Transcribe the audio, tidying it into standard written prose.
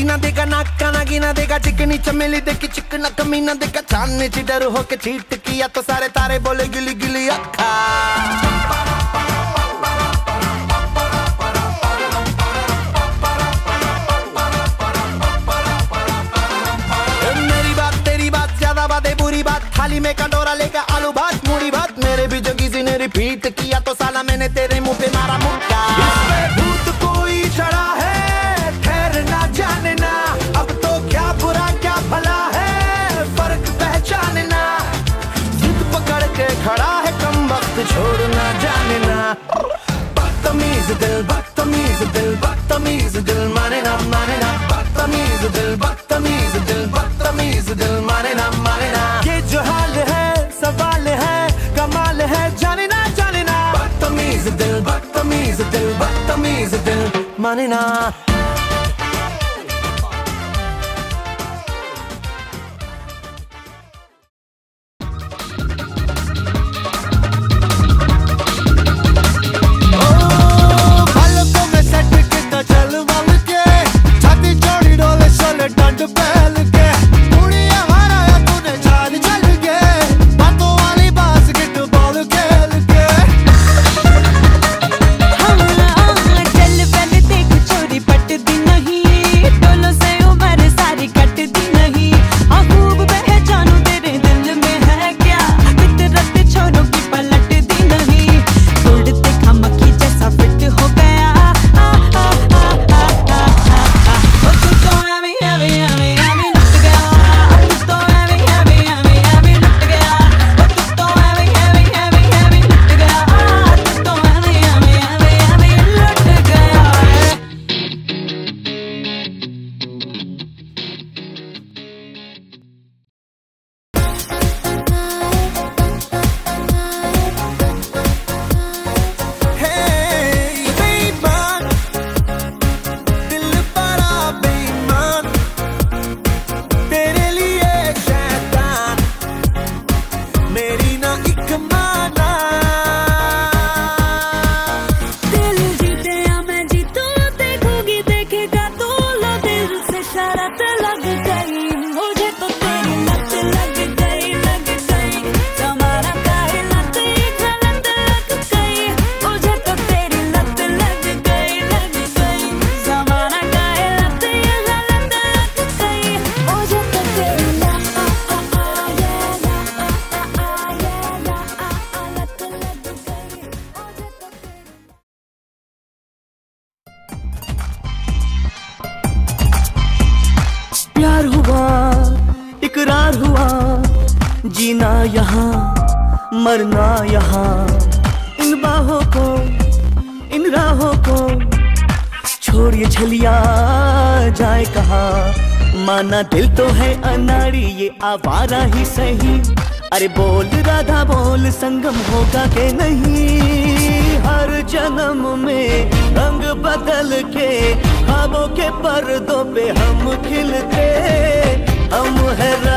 ना देगा, नाका नागी ना देगा, चिकनी चमेली देखी चिकना कमीना देखा, चांदनी ची डर होके चीट किया तो सारे तारे बोले गिली गिली अक्खा। मेरी बात तेरी बात ज्यादा बात है बुरी बात, थाली में कटोरा लेकर आलू भात मूड़ी भात, मेरे भी जो किसी ने रिपीट किया तो साला मैंने तेरे मुंह पे मारा मुक्का। भूत कोई चढ़ा है ठहर ना जाने ना, अब तो क्या बुरा क्या भला है फर्क पहचानना, जिद पकड़ के खड़ा है कम वक्त छोड़ ना जाने ना। बदतमीज दिल बदतमीज दिल बदतमीज दिल माने ना बदतमीज दिल बदतमीज दिल बदतमीज दिल माने ना। ये जो हाल है सवाल है कमाल है जाने ना बदतमीज दिल बदतमीज दिल बदतमीज दिल माने ना। प्यार हुआ इकरार हुआ, जीना यहाँ मरना यहाँ, इन बाहों को इन राहों को छोड़िए झलिया जाए कहाँ। माना दिल तो है अनाड़ी ये आवारा ही सही, अरे बोल राधा बोल संगम होगा के नहीं। हर जन्म में रंग बदल के ख्वाबों के पर्दों पे हम खिलते, हम है